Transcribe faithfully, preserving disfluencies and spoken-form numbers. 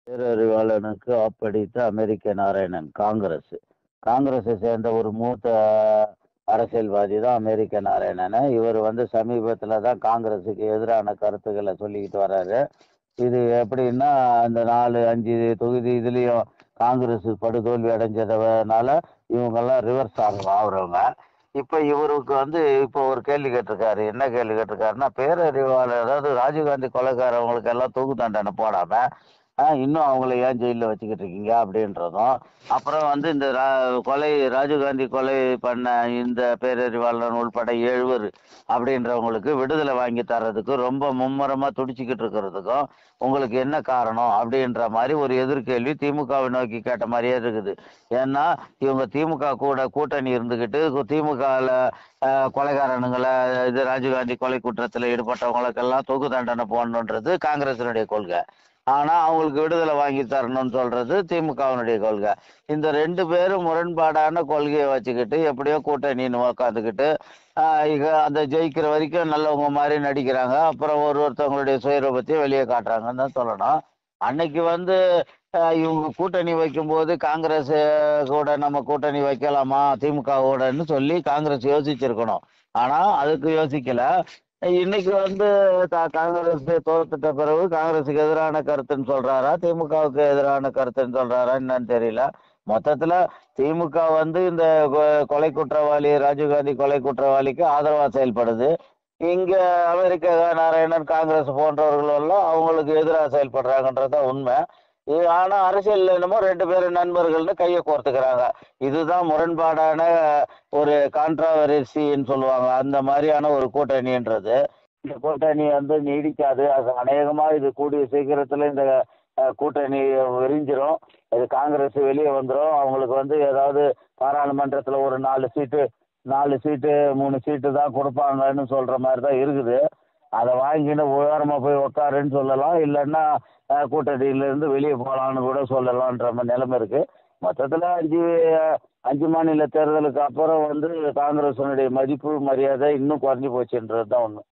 பேரறிவாளனுக்கு ஆப்படித்த அமெரிக்க நாராயணன் காங்கிரஸ். காங்கிரஸை சேர்ந்த ஒரு மூத்த அரசியல்வாதி தான் அமெரிக்க நாராயணன். இவர் வந்து சமீபத்தில் தான் காங்கிரஸுக்கு எதிரான கருத்துக்களை சொல்லிக்கிட்டு வர்றாரு. இது எப்படின்னா, அந்த நாலு அஞ்சு தொகுதி இதுலேயும் காங்கிரஸ் படுதோல்வி அடைஞ்சதுனால இவங்கெல்லாம் ரிவர்ஸ் ஆகும் ஆகுறவங்க. இப்போ இவருக்கு வந்து இப்போ ஒரு கேள்வி கேட்டிருக்காரு. என்ன கேள்வி கேட்டிருக்காருன்னா, பேரறிவாளர் அதாவது ராஜீவ்காந்தி கொலைக்காரவங்களுக்கு எல்லாம் தூக்கு தண்டனை போடாம ஆ இன்னும் அவங்கள ஏன் ஜெயிலில் வச்சுக்கிட்டு இருக்கீங்க அப்படின்றதும், அப்புறம் வந்து இந்த ரா கொலை ராஜீவ்காந்தி கொலை பண்ண இந்த பேரறிவாளன் உள்பட எழுவர் அப்படின்றவங்களுக்கு விடுதலை வாங்கி தர்றதுக்கு ரொம்ப மும்முரமாக துடிச்சிக்கிட்டு இருக்கிறதுக்கும் உங்களுக்கு என்ன காரணம் அப்படின்ற மாதிரி ஒரு எதிர்கேள்வி திமுகவை நோக்கி கேட்ட மாதிரியே இருக்குது. ஏன்னா இவங்க திமுக கூட கூட்டணி இருந்துக்கிட்டு திமுகவில் கொலைகாரனுங்களை இது ராஜீவ்காந்தி கொலை குற்றத்தில் ஈடுபட்டவங்களுக்கெல்லாம் தூக்கு தண்டனை போடணுன்றது காங்கிரசினுடைய கொள்கை. ஆனா அவங்களுக்கு விடுதலை வாங்கி தரணும்னு சொல்றது திமுகவினுடைய கொள்கை. இந்த ரெண்டு பேரும் முரண்பாடான கொள்கையை வச்சுக்கிட்டு எப்படியோ கூட்டணின்னு உக்காந்துக்கிட்டு இக அந்த ஜெயிக்கிற வரைக்கும் நல்லவங்க மாதிரி நடிக்கிறாங்க. அப்புறம் ஒரு ஒருத்தவங்களுடைய சுயரூபத்தையும் வெளியே காட்டுறாங்கன்னு தான் சொல்லணும். அன்னைக்கு வந்து இவங்க கூட்டணி வைக்கும்போது காங்கிரஸ் கூட நம்ம கூட்டணி வைக்கலாமா திமுகவோடன்னு சொல்லி காங்கிரஸ் யோசிச்சிருக்கணும். ஆனா அதுக்கு யோசிக்கல. இன்னைக்கு வந்து காங்கிரஸ் தோத்துட்ட பிறகு காங்கிரஸுக்கு எதிரான கருத்துன்னு சொல்றாரா திமுகவுக்கு எதிரான கருத்துன்னு சொல்றாரா என்னன்னு தெரியல. மொத்தத்துல திமுக வந்து இந்த கொலை குற்றவாளி ராஜீவ்காந்தி கொலை குற்றவாளிக்கு ஆதரவா செயல்படுது. இங்க அமெரிக்க நாராயணன் காங்கிரஸ் போன்றவர்கள் எல்லாம் அவங்களுக்கு எதிராக செயல்படுறாங்கன்றதான் உண்மை. ஆனா அரசியல் என்னமோ ரெண்டு பேரும் நண்பர்கள்னு கையை கோர்த்துக்கிறாங்க. இதுதான் முரண்பாடான ஒரு கான்ட்ராவர்சின்னு சொல்லுவாங்க. அந்த மாதிரியான ஒரு கூட்டணின்றது. இந்த கூட்டணி வந்து நீடிக்காது. அது அநேகமா இது கூடிய சீக்கிரத்துல இந்த கூட்டணி விரிஞ்சிரும். இது காங்கிரஸ் வெளியே வந்துடும். அவங்களுக்கு வந்து ஏதாவது பாராளுமன்றத்துல ஒரு நாலு சீட்டு நாலு சீட்டு மூணு சீட்டு தான் கொடுப்பாங்கன்னு சொல்ற மாதிரி தான் இருக்குது. அதை வாங்கிட்டு ஓரமா போய் உக்காருன்னு சொல்லலாம். இல்லைன்னா கூட்டணியிலிருந்து வெளியே போகலான்னு கூட சொல்லலான்ற மாதிரி நிலைமை இருக்கு. மொத்தத்தில் அஞ்சு அஞ்சு மாநில தேர்தலுக்கு அப்புறம் வந்து காங்கிரஸினுடைய மதிப்பு மரியாதை இன்னும் குறைஞ்சி போச்சுன்றது தான் ஒன்று.